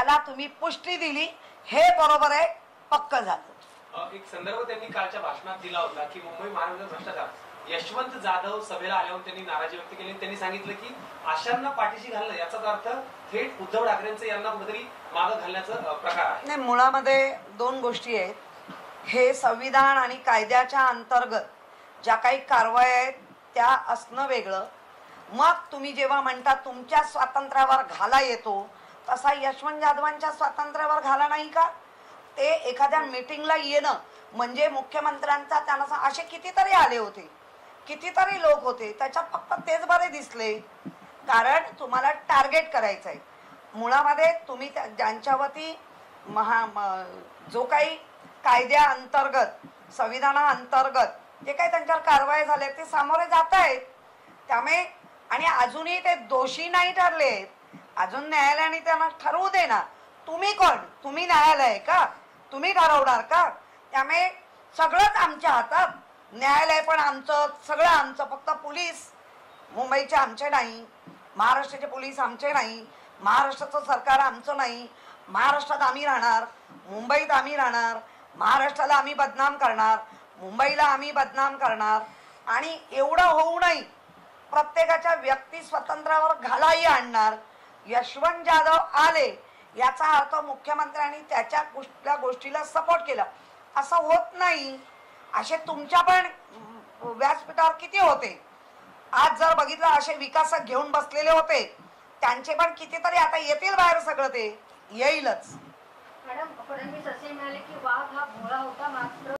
त्याला तुम्ही पुष्टी दिली, हे बरोबर आहे, पक्क झालं। एक संदर्भ त्यांनी कालच्या भाषणात दिला होता की मुंबई महानगर भ्रष्टाचार यशवंत जाधव सभेला आल्यावर त्यांनी नाराजी व्यक्त केली। त्यांनी सांगितलं की आशांना पाठीशी घालणं याचाच अर्थ थेट उद्धव ठाकरेंचं यांना कुठेतरी मागं घालण्याचा प्रकार आहे। नाही, मुळामध्ये दोन गोष्टी आहेत। हे संविधान आणि कायद्याच्या अंतर्गत ज्या काही कारवाया आहेत त्या असणं वेगळं, मग तुम्ही जेव्हा म्हणता तुमच्या स्वातंत्र्यावर घाला येतो, तसा यशवंत जाधवांच्या स्वातंत्र्यावर घाला नाही का? ते एखाद्या मीटिंगला येणं म्हणजे मुख्यमंत्र्यांचा त्यांना असे कितीतरी आले होते, कितीतरी लोक होते, त्याच्यात फक्त तेच बरे दिसले, कारण तुम्हाला टार्गेट करायचं आहे। मुळामध्ये तुम्ही ज्यांच्यावरती जो काही कायद्या अंतर्गत संविधाना अंतर्गत जे काही त्यांच्यावर कारवाई झाले ते सामोरे जात आहेत, त्यामुळे आणि अजूनही ते दोषी नाही ठरले, अजून न्यायालयाने त्यांना ठरवू दे ना। तुम्ही कोण? तुम्ही न्यायालय का? तुम्ही ठरवणार का? त्यामुळे सगळंच आमच्या हातात, न्यायालय पण आमचं, सगळं आमचं, फक्त पोलीस मुंबईचे आमचे नाही, महाराष्ट्राचे पोलीस आमचे नाही, महाराष्ट्राचं सरकार आमचं नाही, महाराष्ट्रात आम्ही राहणार, मुंबईत आम्ही राहणार, महाराष्ट्राला आम्ही बदनाम करणार, मुंबईला आम्ही बदनाम करणार, आणि एवढं होऊ नाही प्रत्येकाच्या व्यक्ती स्वातंत्र्यावर घालाही आणणार। यशवंत जाधव आले याचा अर्थ मुख्यमंत्र्यांनी त्याच्या कुठल्या गोष्टीला सपोर्ट केला असं होत नाही। असे तुमच्या पण व्यासपीठावर किती होते, आज जर बघितलं असे विकासक घेऊन बसलेले होते, त्यांचे पण कितीतरी आता येतील बाहेर, सगळं ते येईलच। मॅडम, फडणवीस असे म्हणाले की वाघ हा भोळा होता, मात्र